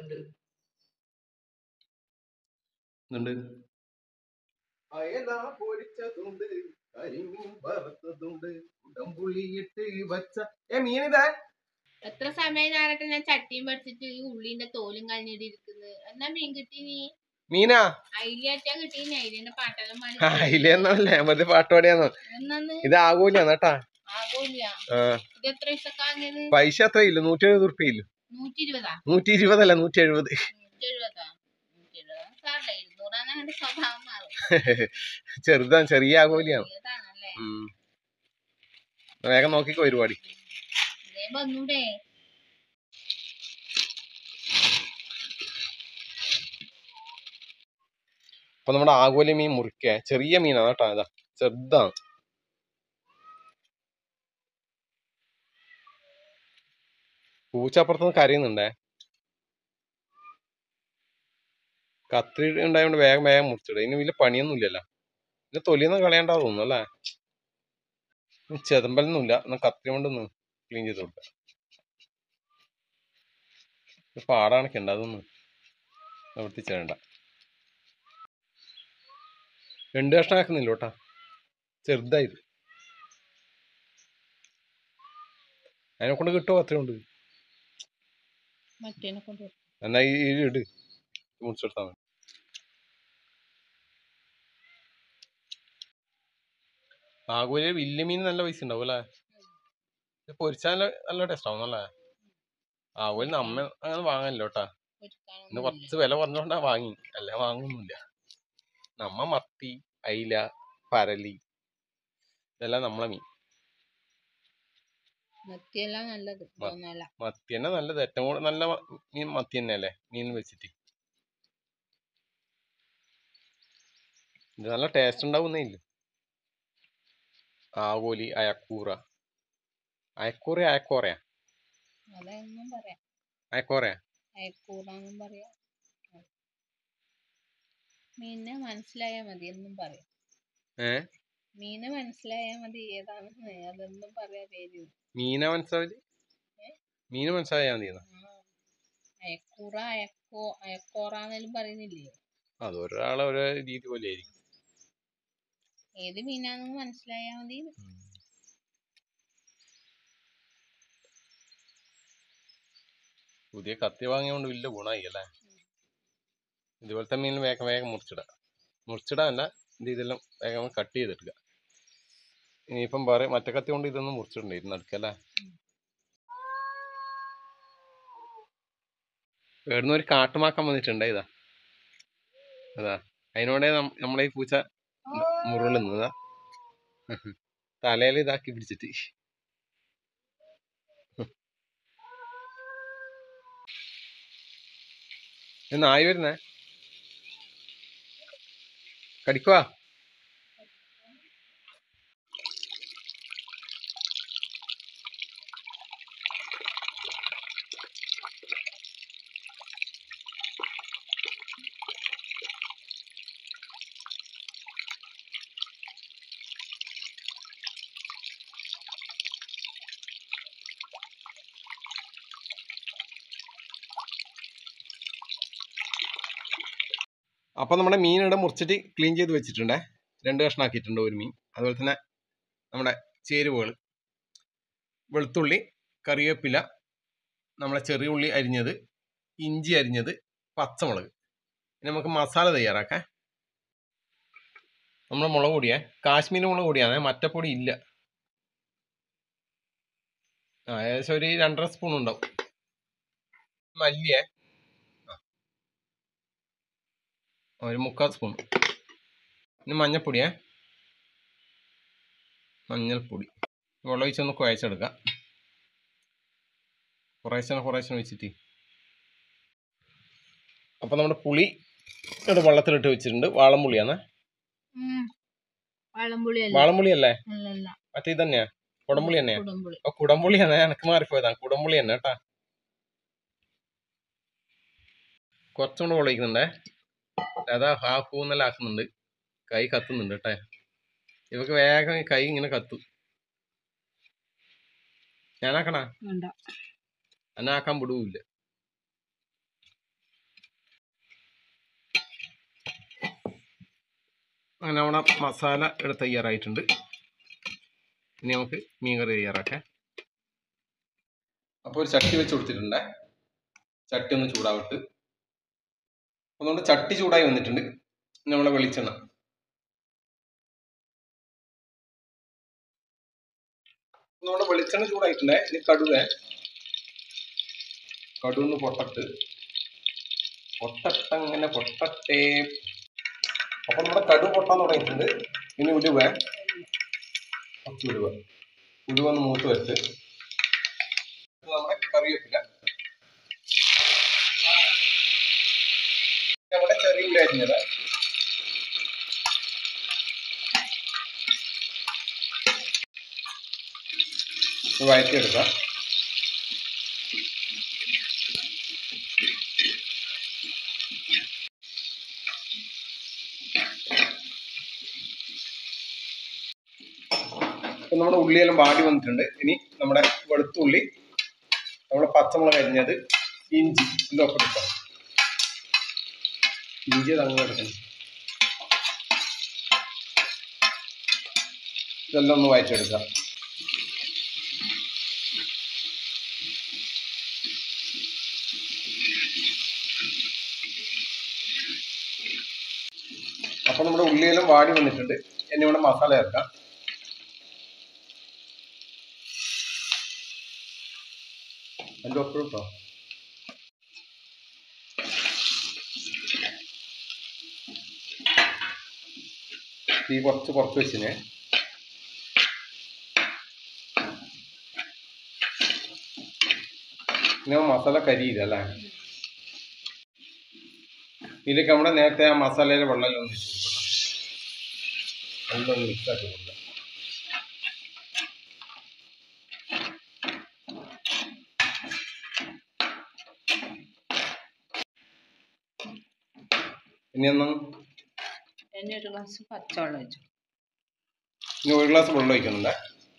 അയല പൊരിച്ചതുണ്ട്, കരിമീൻ വറുത്തതുണ്ട്, ഉടമ്പുളിയിട്ട് വച്ച മീനിതാ. എത്ര സമയം ഞാനൊക്കെ ഞാൻ ചട്ടിയും പഠിച്ചിട്ട് ഈ ഉള്ളിന്റെ തോലും കഴിഞ്ഞിട്ട് ഇരിക്കുന്നത്. എന്നാ മീൻ കിട്ടി നീ? മീനാ അയിലാറ്റാ കിട്ടി. അയിലിന്റെ പാട്ടെല്ലാം പാടി. അയിലെന്നല്ലേ മറ്റേ പാട്ടുപാടിയാന്നോ? ഇത് ആകൂലാന്ന് കേട്ടാ. ആകൂല. ഇത് എത്ര പൈസക്കാ വാങ്ങിയത്? പൈസ അത്ര ഇല്ല, 170 ഉറുപ്പ്യ ഇല്ല. 120? 120 അല്ല, 170. 170 സ്വഭാവം മാറും. ചെറുതാണ്, ചെറിയ ആകൂലിയാണ്. വേഗം നോക്കിക്കോ ഒരുപാടി. വന്നൂടെ? അപ്പൊ നമ്മുടെ ആകോലി മീൻ മുറിക്ക. ചെറിയ മീനാണ് കേട്ടോ, ഇതാ ചെറുതാണ്. പൂച്ച അപ്പുറത്തുനിന്ന് കരയുന്നുണ്ടേ. കത്രി ഉണ്ടായതുകൊണ്ട് വേഗം വേഗം മുറിച്ചിടും. ഇതിന് വലിയ പണിയൊന്നും ഇല്ലല്ലോ. ഇതിന് തൊലിയൊന്നും കളയണ്ടാ തോന്നുന്നു അല്ലേ? ചെതമ്പലൊന്നുമില്ല. എന്നാ കത്രി കൊണ്ടൊന്ന് ക്ലീൻ ചെയ്ത് കൊടുക്കാം. പാടാണൊക്കെ ഉണ്ട്, അതൊന്നും നിവർത്തിച്ചേരണ്ട. 2 കഷ്ണം ആക്കുന്നില്ല കേട്ടാ, ചെറുതായത്. അതിനെ കൊണ്ട് കിട്ടുമോ? കത്രി കൊണ്ട് എന്നാ ഈ ഇട് മുറിച്ചെടുത്താൽ മതി. ആകൂലി വലിയ മീൻ നല്ല പൈസ ഉണ്ടാവും അല്ലേ? പൊരിച്ചാൽ നല്ല ടേസ്റ്റ് ആവും അല്ലേ? ആകൂലി നമ്മ അങ്ങനെ വാങ്ങല്ലോ കേട്ടാ. ഇന്ന് കുറച്ച് വില പറഞ്ഞോണ്ടാ വാങ്ങി, അല്ല വാങ്ങുന്നില്ല. നമ്മ മത്തി, അയില, പരലി ഇതെല്ലാം നമ്മളെ മീൻ. മത്തി തന്നെ നല്ലത്. ഏറ്റവും കൂടുതൽ നല്ല മീൻ മത്തി തന്നെ അല്ലേ മീൻ വെച്ചിട്ട്. ഇത് നല്ല ടേസ്റ്റ് ഉണ്ടാവുന്നേ ഇല്ല. ആവോലി, അയക്കൂറ. അയക്കൂറയാ അയക്കോറയാ? അയക്കോറയാ? മീനെ മനസ്സിലായാ മതി എന്നും പറയാം. മീനെ മനസ്സിലായാ മതി ഏതാണെന്ന്, അതൊന്നും പറയാ പേര്. മീനെ മനസ്സിലാവില്ല? മീന് മനസ്സിലായാ മതി. അയക്കൂറ, അയക്കോറാന്നെല്ലാം പറയുന്നില്ലേ? അത് ഒരാളെ ഓരോ രീതി പോലെ ആയിരിക്കും. ഏത് മീനാണെന്ന് മനസ്സിലായാ മതി. പുതിയ കത്തി വാങ്ങിയോണ്ട് വലിയ ഗുണമായി അല്ലേ? ഇതുപോലത്തെ മീൻ വേഗം വേഗം മുറിച്ചിടാനല്ല, ഇതെല്ലാം വേഗം കട്ട് ചെയ്തെടുക്കുക. ഇനിയിപ്പം വേറെ മറ്റേ കത്തി കൊണ്ട് ഇതൊന്നും മുറിച്ചിട്ടുണ്ടായിരുന്നു നടുക്കല്ലേ? എവിടുന്ന് ഒരു കാട്ടുമാക്കം വന്നിട്ടുണ്ടേ. ഇതാ അതാ അതിനോടെ നമ്മളെ ഈ പൂച്ച മുറുളുന്നതാ, തലയിൽ ഇതാക്കി പിടിച്ചിട്ട്. നായി വരുന്നേ, കടിക്കുവാ. അപ്പൊ നമ്മുടെ മീൻ ഇവിടെ മുറിച്ചിട്ട് ക്ലീൻ ചെയ്ത് വെച്ചിട്ടുണ്ടേ. 2 കഷ്ണം ആക്കിയിട്ടുണ്ട് ഒരു മീൻ. അതുപോലെ തന്നെ നമ്മുടെ ചേരുവകൾ: വെളുത്തുള്ളി, കറിവേപ്പില, നമ്മളെ ചെറിയ ഉള്ളി അരിഞ്ഞത്, ഇഞ്ചി അരിഞ്ഞത്, പച്ചമുളക്. ഇനി നമുക്ക് മസാല തയ്യാറാക്കാം. നമ്മുടെ മുളക് പൊടിയേ കാശ്മീരി മുളക് പൊടിയാണ്, മറ്റപ്പൊടി ഇല്ല. ഏകദേശം ഒരു 2.5 സ്പൂൺ ഉണ്ടാവും. മല്ലിയേ ഒരു 3/4 സ്പൂൺ. ഇനി മഞ്ഞപ്പൊടിയേ, മഞ്ഞൾപ്പൊടി. വെള്ളം ഒഴിച്ചൊന്ന് കുഴച്ചെടുക്കാം. കുറേശ്ശെ വെച്ചിട്ട്. അപ്പൊ നമ്മുടെ പുളി ഇവിടെ വെള്ളത്തിലിട്ട് വെച്ചിട്ടുണ്ട്. വാളംപുളിയാണ്. വാളംപുളി അല്ലേ? മറ്റേ ഇത് തന്നെയാ, കുടംപുളി തന്നെയാ? കുടംപുളിയാണ്, എനക്ക് മാറിപ്പോയതാ. കുടംപുളി തന്നെ കേട്ടാ. കുറച്ചുകൂടെ വെള്ളം ഒഴിക്കുന്നുണ്ടേ. അതാ ഹാഫ് എന്നെല്ലാം ആക്കുന്നുണ്ട്. കൈ കത്തുന്നുണ്ട് കേട്ടെ. ഇവക്ക് വേഗം കൈ ഇങ്ങനെ കത്തും. ഞാനാക്കണ? എന്നെ ആക്കാൻ വിടൂല്ല. അങ്ങനെ നമ്മുടെ മസാല ഇവിടെ തയ്യാറായിട്ടുണ്ട്. ഇനി നമുക്ക് മീൻ കറി തയ്യാറാക്കാം. അപ്പോൾ ഒരു ചട്ടി വെച്ച് കൊടുത്തിട്ടുണ്ട്. ചട്ടി ഒന്ന് ചൂടാവിട്ട് അപ്പോൾ നമ്മുടെ ചട്ടി ചൂടായി വന്നിട്ടുണ്ട്. നമ്മളെ വെളിച്ചെണ്ണ നമ്മുടെ വെളിച്ചെണ്ണ ചൂടായിട്ടുണ്ട്. ഇനി കടുവൊന്ന് പൊട്ടട്ടങ്ങനെ പൊട്ടട്ടെ. അപ്പൊ നമ്മുടെ കടുവ പൊട്ടാൻ തുടങ്ങിയിട്ടുണ്ട്. ഇനി കുറച്ച് ഉലുവ ഒന്ന് മൂത്ത് വെച്ച് നമ്മുടെ കറിവേപ്പില, നമ്മുടെ ചെറിയ ഉള്ളി അരിഞ്ഞത്, വഴറ്റിയെടുക്കാം. ഇപ്പൊ നമ്മുടെ ഉള്ളിയെല്ലാം വാടി വന്നിട്ടുണ്ട്. ഇനി നമ്മുടെ വെളുത്തുള്ളി, നമ്മുടെ പച്ചമുളക് അരിഞ്ഞത്, ഇഞ്ചി ഇതൊക്കെ എടുക്കാം. ഇഞ്ചി തങ്ങി എടുക്കണം. ഇതെല്ലാം ഒന്ന് വഴറ്റിയെടുക്കാം. അപ്പൊ നമ്മുടെ ഉള്ളിയെല്ലാം വാടി വന്നിട്ടുണ്ട്. ഇനി ഇവിടെ മസാല ചേർക്കാം. അതിൻ്റെ ഒപ്പം കേട്ടോ. തീ കുറച്ച് വെച്ചിനെ. ഇനി മസാല കരിയില്ല അല്ലേ. ഇതിലേക്ക് നമ്മുടെ നേരത്തെ ആ മസാലയിലെ വെള്ളം ഒന്ന് മിക്സ് ആക്കി കൊടുക്കാം. ഇനി ഒരു ഗ്ലാസ് പച്ചവെള്ളം ഒഴിച്ചു. ഇനി ഒരു ഗ്ലാസ് വെള്ളം ഒഴിക്കുന്നുണ്ട്.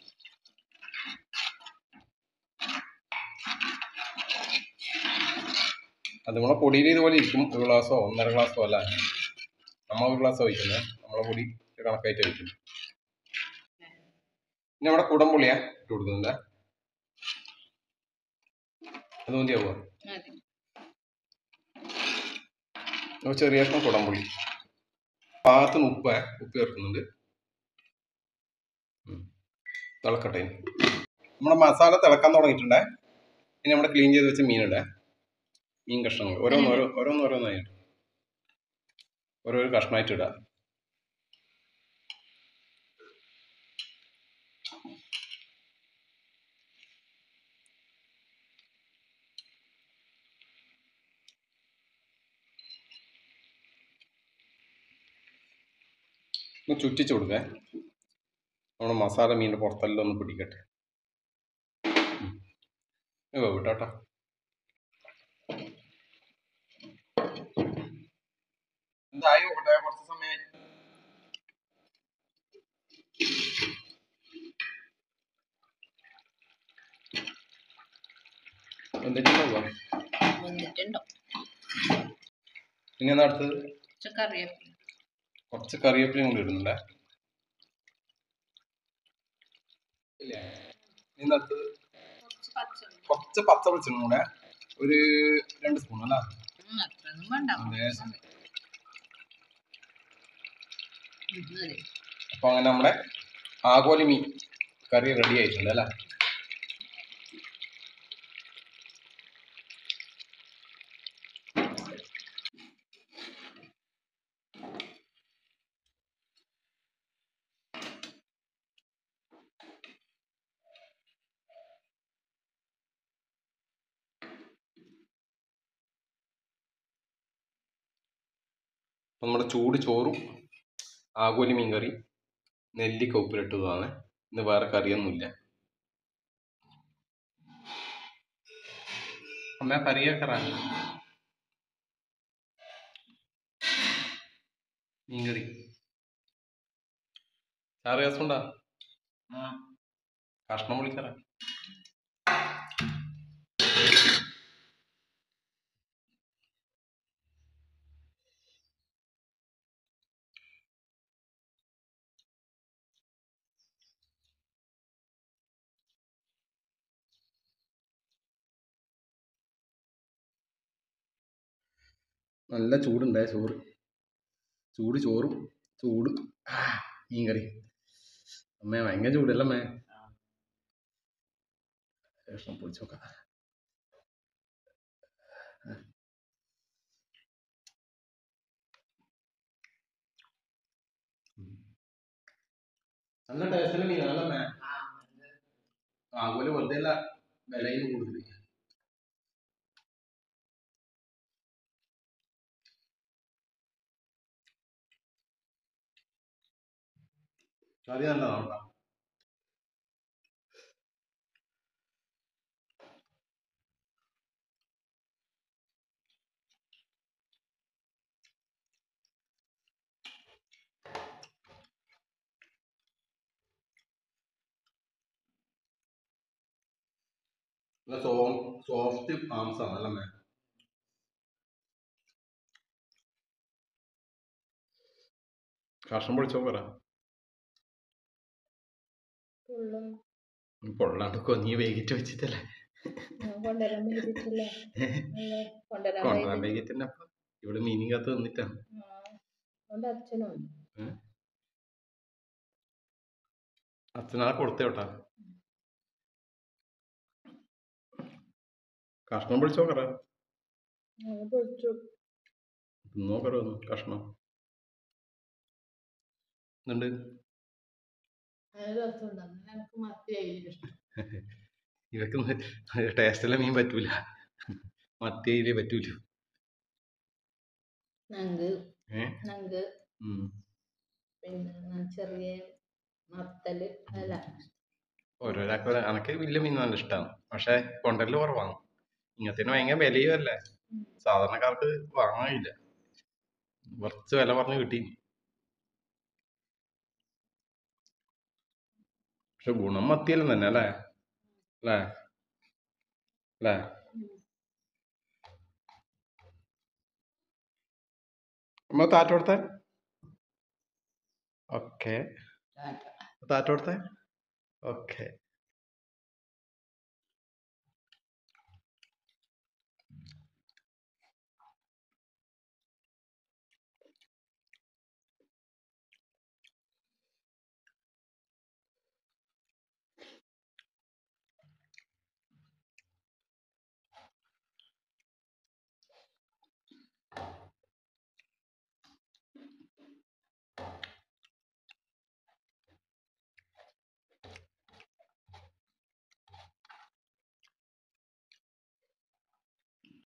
അത് നമ്മളെ പൊടിയിൽ ഇതുപോലെ ഇരിക്കും. ഒരു ഗ്ലാസോ 1.5 ഗ്ലാസോ അല്ല, നമ്മൾ ഒരു ഗ്ലാസ് ഒഴിക്കുന്നത്. നമ്മളെ പൊടി കണക്കായിട്ട് ഒഴിക്കും. ഇനി നമ്മുടെ കുടംപുളിയാ ഇട്ട് കൊടുക്കുന്നുണ്ട്. അത് മതിയാവുക. ചെറിയ കഷ്ണം കുടംപുളി, പാകത്തിന് ഉപ്പ് ചേർക്കുന്നുണ്ട്. തിളക്കട്ടെ. നമ്മുടെ മസാല തിളക്കാൻ തുടങ്ങിയിട്ടുണ്ട്. ഇനി നമ്മുടെ ക്ലീൻ ചെയ്ത് വെച്ച മീൻ കഷ്ണങ്ങൾ ഓരോന്നായിട്ട് ഓരോരോ കഷ്ണമായിട്ട് ഇടാം. ഒന്ന് ചുറ്റിച്ച് കൊടുക്കേ. നമ്മുടെ മസാല മീനിൻ്റെ പുറത്തെല്ലാം ഒന്ന് പിടിക്കട്ടെ. വിട്ടാട്ടോ. എന്തായി നോക്കട്ടെ. കുറച്ച് സമയം വെന്തിട്ടുണ്ടോ? പിന്നെ എന്താ അടുത്തത്? കുറച്ച് കറിവേപ്പിലയും കൂടി ഇടുന്നുണ്ടേ. ഇനി അടുത്തത് കുറച്ച് പച്ച വെളിച്ചെണ്ണ കൂടെ, ഒരു 2 സ്പൂൺ അല്ല. അപ്പൊ അങ്ങനെ നമ്മുടെ ആഗോലി മീൻ കറി റെഡി ആയിട്ടുണ്ട് അല്ലേ. നമ്മുടെ ചൂട് ചോറും ആഗോലി മീൻ കറി നെല്ലിക്ക ഉപ്പിലിട്ടതാണ്. ഇന്ന് വേറെ കറിയൊന്നുമില്ല. അമ്മ കറിയേക്കറ മീൻ കറി ചാറ് രസമുണ്ടാ? കഷ്ണം വിളിക്കറ. നല്ല ചൂടുണ്ടായ ചോറ്, ചൂട് ചോറും ചൂട് മീൻ കറി. അമ്മേ ഭയങ്കര ചൂടല്ല അമ്മേ. ഭക്ഷണം പൊളിച്ച് നോക്കാം. നല്ല ടേസ്റ്റിലെ മീനാണല്ലേ ആകോല് വെറുതെ അല്ല വിലയും കൂടുതൽ. കറി നല്ലതാണ് കേട്ടോ. നല്ല സോഫ്റ്റ് മാംസാണ് അല്ലേ. കഷ്ണം പൊളിച്ചോ പറ. പൊള്ളാണ്ട് നീ വൈകിട്ട് വെച്ചിട്ടല്ലേ കൊണ്ടുവരാൻ വൈകിട്ടന്നെ. ഇവിടെ മീനും കാത്ത് വന്നിട്ടാണ്. അച്ഛനാ കൊടുത്തോട്ടാ. കഷ്ണം പൊളിച്ചോ പറ. നോക്കറോ കഷ്ണം ഉണ്ട്. ഇവക്ക് ടേസ്റ്റുള്ള മീൻ പറ്റൂല, മത്തിയിലേ പറ്റൂല. ചെറിയ മത്തല് അല്ല ഓരോരാൾക്ക് എനക്ക് വലിയ മീൻ നല്ല ഇഷ്ടമാണ്, പക്ഷെ കൊണ്ടല് കുറവാണ്. ഇങ്ങനത്തെ ഭയങ്കര വിലയും അല്ലേ, സാധാരണക്കാർക്ക് വാങ്ങാനില്ല. കുറച്ച് വില പറഞ്ഞ് കിട്ടി. പക്ഷെ ഗുണം മത്തിയെല്ലാം തന്നെ അല്ലേ അല്ലേ അല്ലേ. അമ്മ താറ്റ കൊടുത്തേ. ഓക്കെ താറ്റ കൊടുത്തേ. ഓക്കെ.